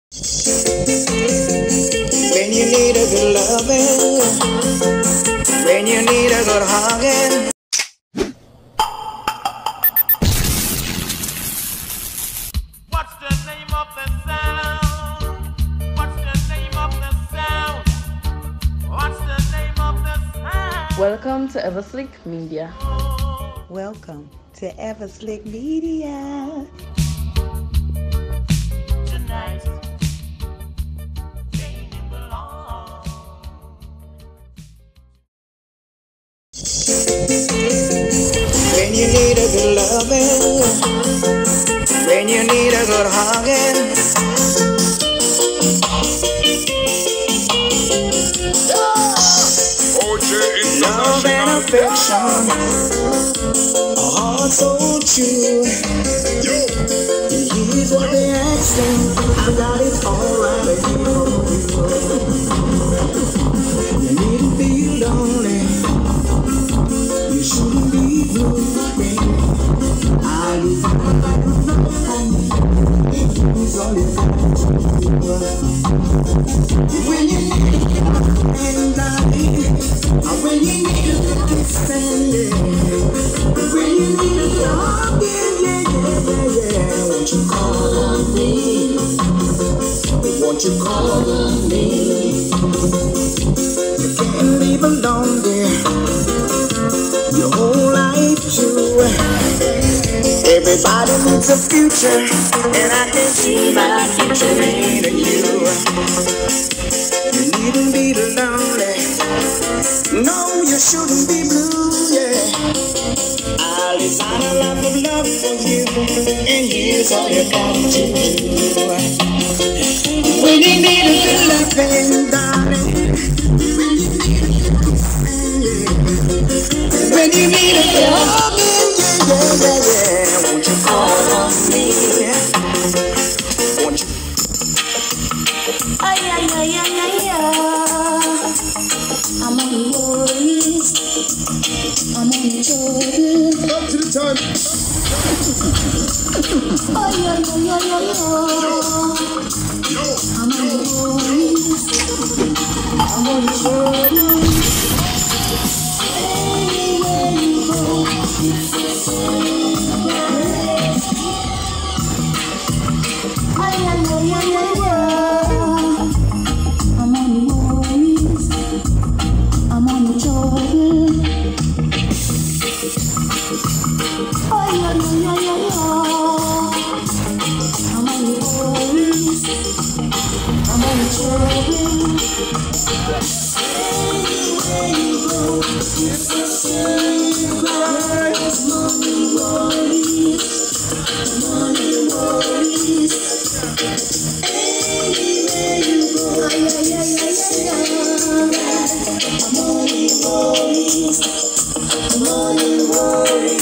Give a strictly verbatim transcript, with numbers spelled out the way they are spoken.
When you need a good loving, when you need a good hugging. What's the name of the sound? What's the name of the sound? What's the name of the sound? Welcome to Everton Media. Welcome to Everton Media. Tonight, raining belong. When you need a good loving, when you need a good hugging. Love and affection, a heart so true. Here's what they asking, I got it all right here for you. You needn't be lonely, you shouldn't be blue, baby. I give you a life of love for me. It's all you got to do. When you need it, and darling, when you need a good standing, when you need a dog, yeah, yeah, yeah, yeah, yeah. Won't you call on me? Won't you call on me? You can't leave alone, dear. Your whole life too. Everybody needs a future, and I can see my future in you. You needn't be lonely. No, you shouldn't be blue, yeah. I'll design a life of love for you, and here's all you got to do. When you need a good loving, darling, when you need a good loving, when you need a good loving, yeah, yeah, yeah, yeah. Won't you call on me? Won't you? Ay, ay, ay, ay, ay, ay. I'm on the worries. I'm on the trouble. Up to the time. Ay, ay, ay, ay, ay, ay. I'm on the worries. I'm on the trouble. Anywhere you go, it's the same. Ay, ay, ay, ay, ay, ay. I'm on the worries. I'm on the trouble. Ay, ay, ay, ay, ay, ay. I'm on the worries. I'm on the trouble. Anywhere you go, it's the same cry. Money worries. Money worries. Anywhere you go, ay, ay, ay, ay, ay, ay. Money worries. Money worries.